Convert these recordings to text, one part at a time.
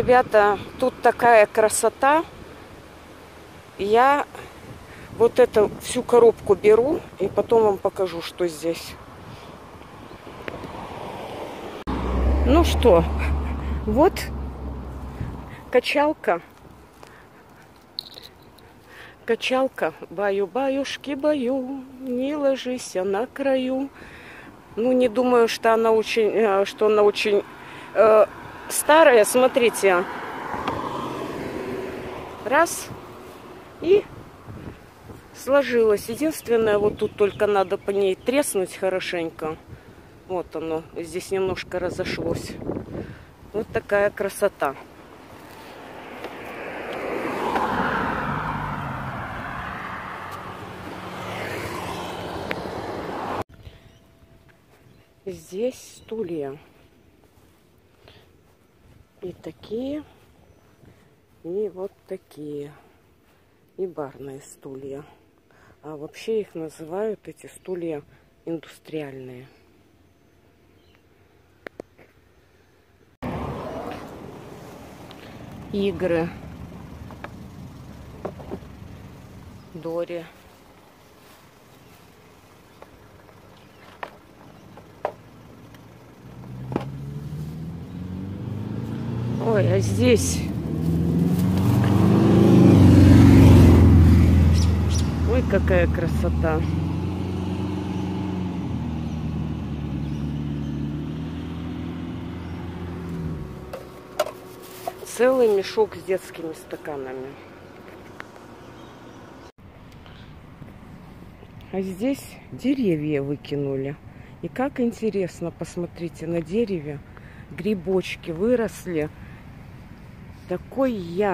Ребята, тут такая красота. Я вот эту всю коробку беру и потом вам покажу, что здесь. Ну что, вот качалка. Качалка. Баю-баюшки, баю, не ложись на краю. Ну, не думаю, что она очень, старая. Смотрите. Раз. И сложилось. Единственное, вот тут только надо по ней треснуть хорошенько. Вот оно. Здесь немножко разошлось. Вот такая красота. Здесь стулья. И такие, и вот такие. И барные стулья. А вообще их называют, эти стулья, индустриальные. Игры. Дори. Ой, а здесь... Ой, какая красота. Целый мешок с детскими стаканами. А здесь деревья выкинули. И как интересно, посмотрите, на дереве грибочки выросли. Такого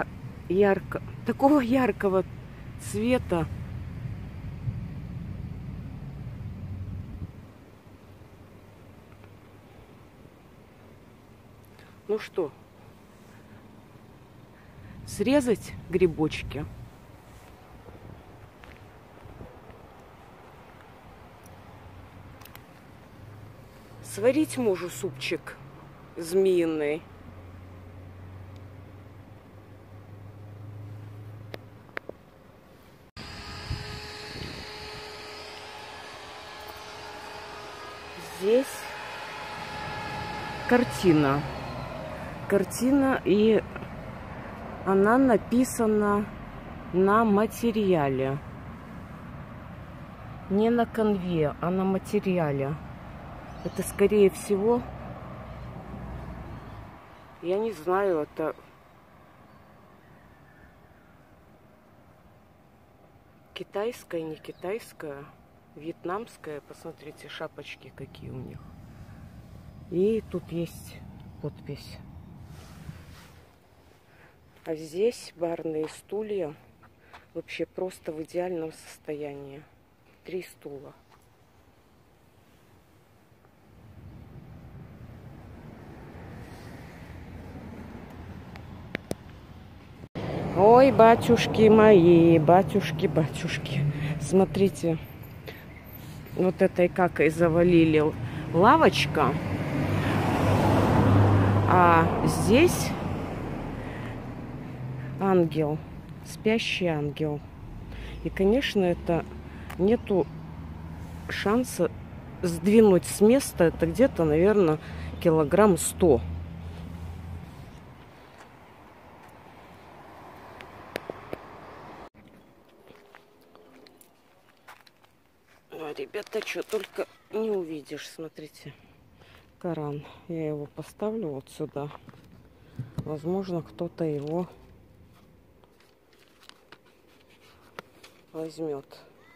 яркого цвета. Ну что, срезать грибочки? Сварить мужу супчик змеиный. Здесь картина. Картина, и она написана на материале. Не на конве, а на материале. Это, скорее всего, я не знаю, это китайская, не китайская, вьетнамская. Посмотрите, шапочки какие у них. И тут есть подпись. А здесь барные стулья вообще просто в идеальном состоянии. 3 стула. Ой, батюшки мои, батюшки, батюшки. Смотрите, вот этой какой завалили лавочка. А здесь ангел, спящий ангел. И, конечно, это нету шанса сдвинуть с места. Это где-то, наверное, килограмм 100. Ребята, что только не увидишь. Смотрите, Коран. Я его поставлю вот сюда. Возможно, кто-то его возьмет.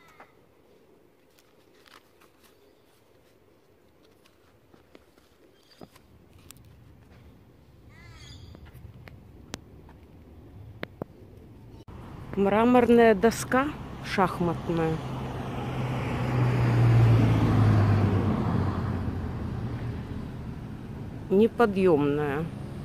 Мраморная доска шахматная. Неподъемная.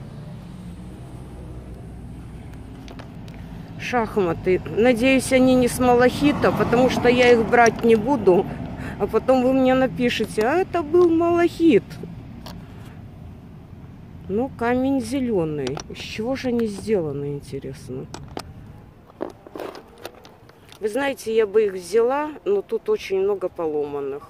Шахматы. Надеюсь, они не с малахита, потому что я их брать не буду. А потом вы мне напишите, а это был малахит. Но камень зеленый. Из чего же они сделаны, интересно? Вы знаете, я бы их взяла, но тут очень много поломанных.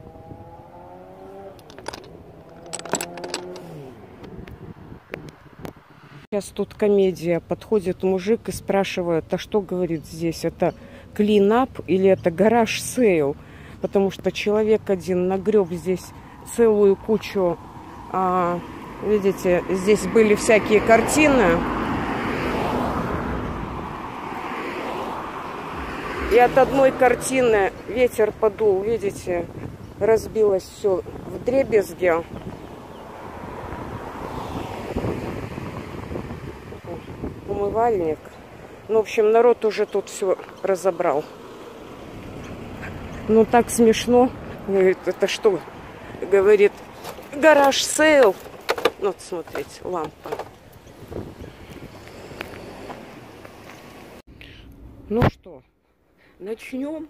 Сейчас тут комедия. Подходит мужик и спрашивает, а что, говорит, здесь? Это клинап или это гараж сейл? Потому что человек один нагреб здесь целую кучу. Видите, здесь были всякие картины. И от одной картины ветер подул, видите, разбилось все вдребезги. Умывальник. Ну, в общем, народ уже тут все разобрал. Ну, так смешно. Говорит, это что? Говорит, гараж сейл. Вот, смотрите, лампа. Ну что, начнем.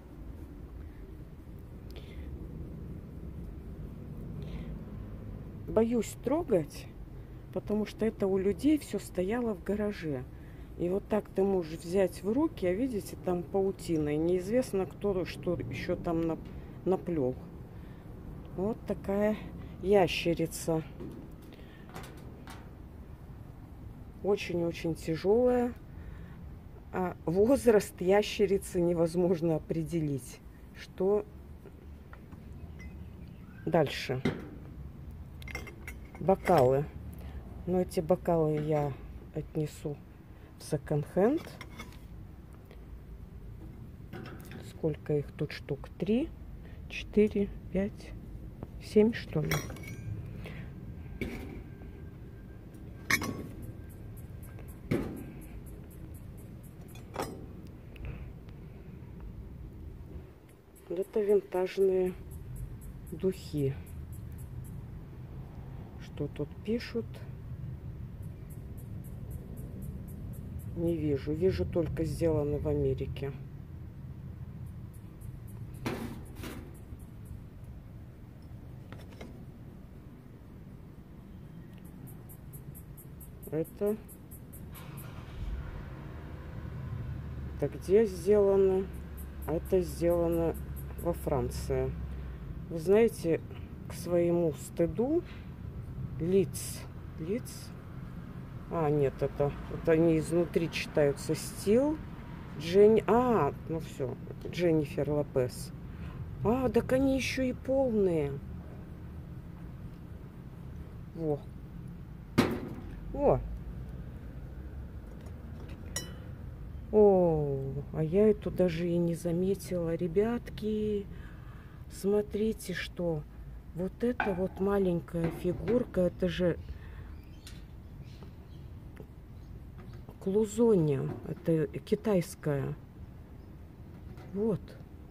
Боюсь трогать, потому что это у людей все стояло в гараже. И вот так ты можешь взять в руки, а видите, там паутина. И неизвестно, кто что еще там наплел. Вот такая ящерица. Очень-очень тяжелая. А возраст ящерицы невозможно определить. Что дальше? Бокалы. Но эти бокалы я отнесу в секонд-хенд. Сколько их тут штук? 3, 4, 5, 7 что ли? Это винтажные духи. Что тут пишут? Не вижу. Вижу только сделано в Америке. Это где сделано? Это сделано во Франции. Вы знаете, к своему стыду лиц. Нет, это они изнутри читаются. Стил. Ну все. Дженнифер Лопес. Так они еще и полные. Во. А я эту даже и не заметила. Ребятки, смотрите, что вот эта вот маленькая фигурка, это же клузония, это китайская. Вот.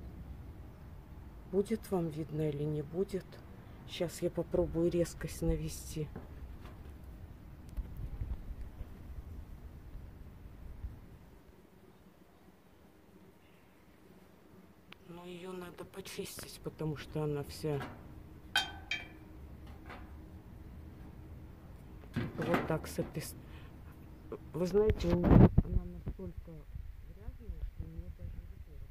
Будет вам видно или не будет? Сейчас я попробую резкость навести. Но ее надо почистить, потому что она вся вот так с этой... Вы знаете, у меня она настолько грязная, что мне даже выбора.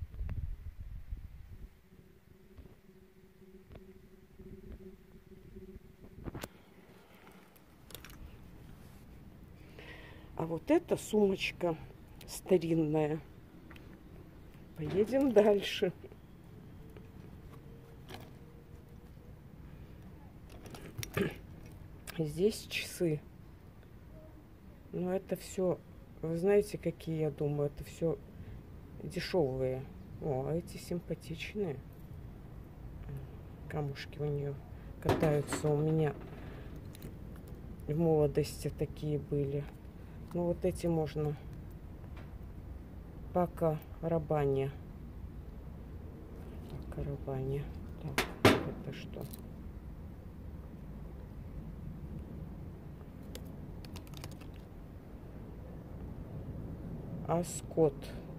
А вот эта сумочка старинная. Поедем дальше. Здесь часы. Но это все, вы знаете, какие, я думаю, это все дешевые. А эти симпатичные. Камушки у нее катаются. У меня в молодости такие были. Ну вот эти можно. Пако Рабане. Так, это что? Аскот.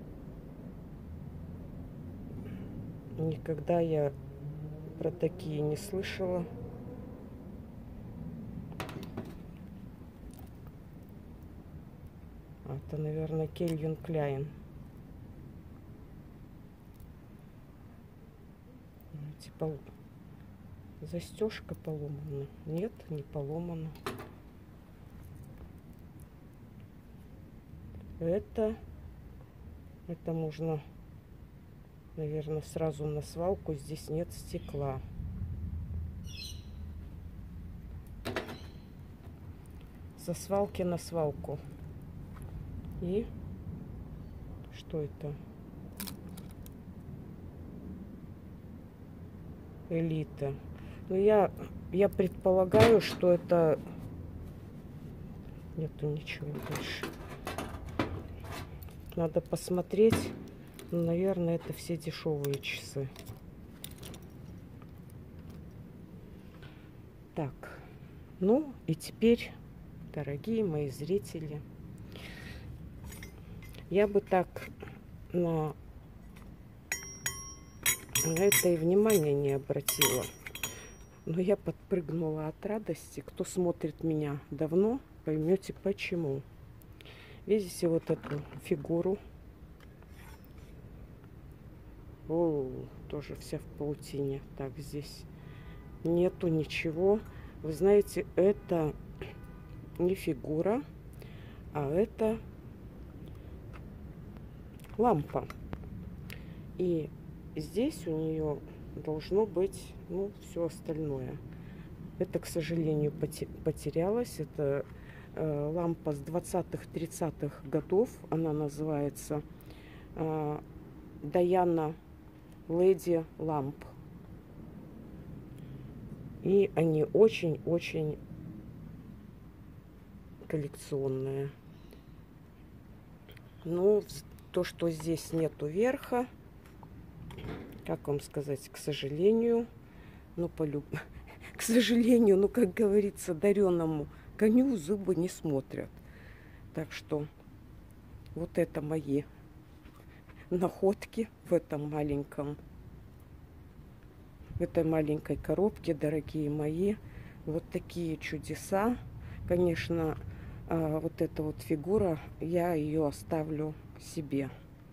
Никогда я про такие не слышала. Это, наверное, Кельвин Кляйн. Типа застежка поломана. Нет, не поломана. Это можно, наверное, сразу на свалку. Здесь нет стекла. Со свалки на свалку. И что это? Элита. Но я предполагаю, что это... Нету ничего больше. Надо посмотреть. Ну, наверное, это все дешевые часы. Так. Ну, и теперь, дорогие мои зрители, я бы так на это и внимания не обратила. Но я подпрыгнула от радости. Кто смотрит меня давно, поймете почему. Видите вот эту фигуру? О, тоже вся в паутине. Так, здесь нету ничего. Вы знаете, это не фигура, а это лампа. И здесь у нее должно быть, ну, все остальное. Это, к сожалению, потерялось. Это лампа с 20-30-х годов. Она называется Diana Lady Lamp. И они очень-очень коллекционные. Ну, то, что здесь нету верха, как вам сказать, к сожалению, ну, к сожалению, ну, как говорится, дареному коню зубы не смотрят. Так что вот это мои находки в этой маленькой коробке, дорогие мои. Вот такие чудеса. Конечно, вот эта вот фигура, я ее оставлю себе.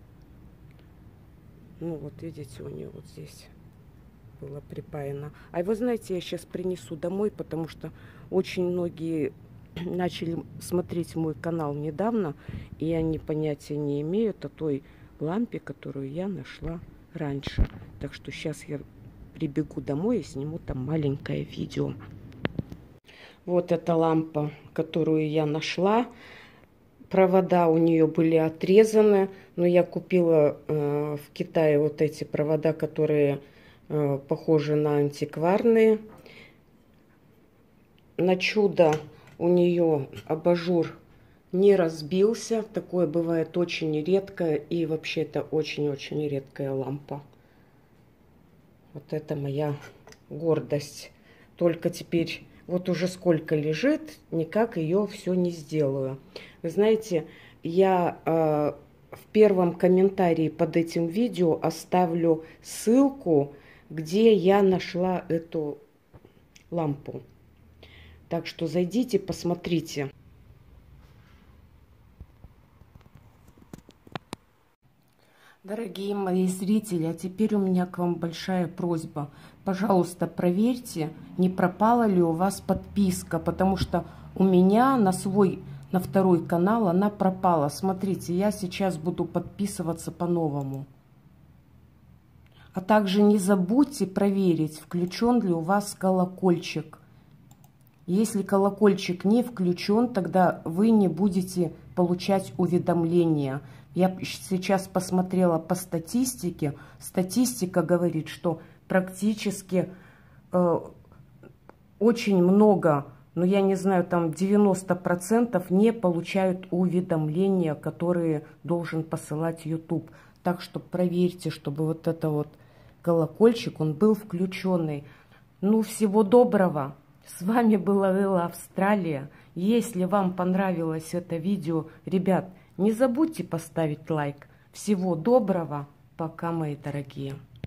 Ну, вот видите, у нее вот здесь было припаяно. А вы знаете, я сейчас принесу домой, потому что очень многие начали смотреть мой канал недавно, и они понятия не имеют о той лампе, которую я нашла раньше. Так что сейчас я прибегу домой и сниму там маленькое видео. Вот эта лампа, которую я нашла. Провода у нее были отрезаны, но я купила в Китае вот эти провода, которые похожи на антикварные. На чудо у нее абажур не разбился. Такое бывает очень редко, и вообще это очень-очень редкая лампа. Вот это моя гордость. Только теперь вот уже сколько лежит, никак ее все не сделаю. Вы знаете, я в первом комментарии под этим видео оставлю ссылку, где я нашла эту лампу. Так что зайдите, посмотрите. Дорогие мои зрители, а теперь у меня к вам большая просьба. Пожалуйста, проверьте, не пропала ли у вас подписка, потому что у меня на второй канал она пропала. Смотрите, я сейчас буду подписываться по-новому. А также не забудьте проверить, включен ли у вас колокольчик. Если колокольчик не включен, тогда вы не будете получать уведомления. Я сейчас посмотрела по статистике. Статистика говорит, что практически очень много, но я не знаю, там 90% не получают уведомления, которые должен посылать YouTube. Так что проверьте, чтобы вот это вот колокольчик, он был включенный. Ну, всего доброго. С вами была Элла Австралия. Если вам понравилось это видео, ребят, не забудьте поставить лайк. Всего доброго. Пока, мои дорогие.